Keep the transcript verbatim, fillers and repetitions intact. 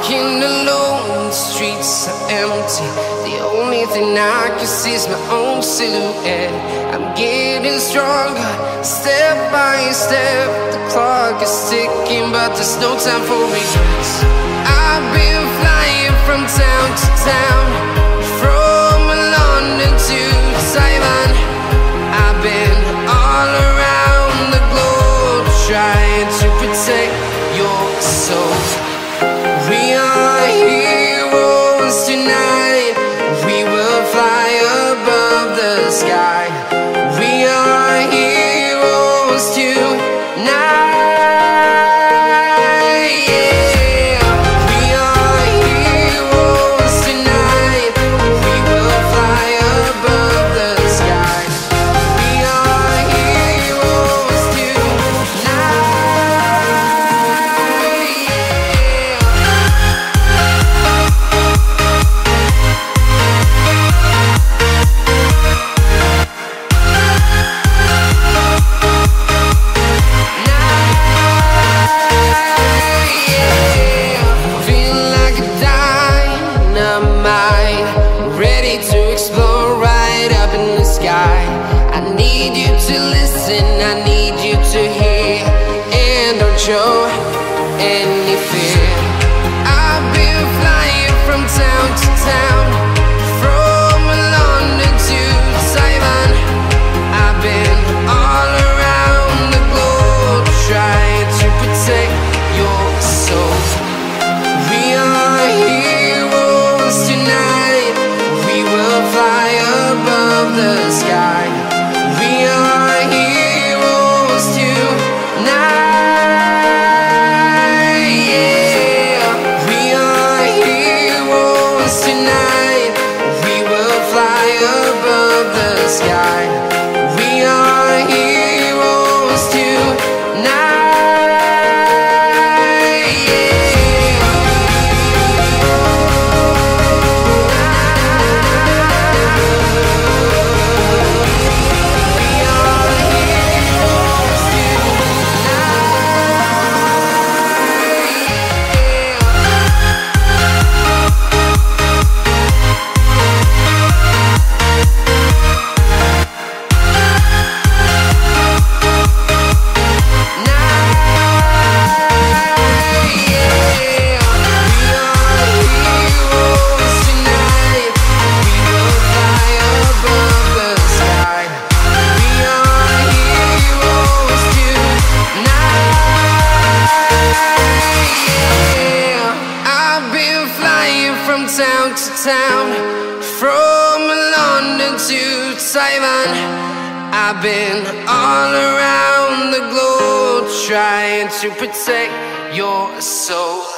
walking alone, the streets are empty. The only thing I can see is my own silhouette. I'm getting stronger, step by step. The clock is ticking, but there's no time for regrets. I've been flying from town to town, from London to Taiwan. I've been all around the globe, trying to protect your soul. We are heroes tonight. We will fly above the sky. We are heroes tonight. Yeah. We are heroes tonight. We will fly above the sky. We are heroes tonight. I need you to hear, and don't show any fear. I've been flying from town to town, from London to Taiwan. I've been all around the globe, trying to protect your soul. We are heroes tonight. We will fly above the sky. We are heroes tonight. Yeah. We are heroes tonight. We will fly above the sky. We are heroes tonight. Town to town, from London to Taiwan. I've been all around the globe, trying to protect your soul.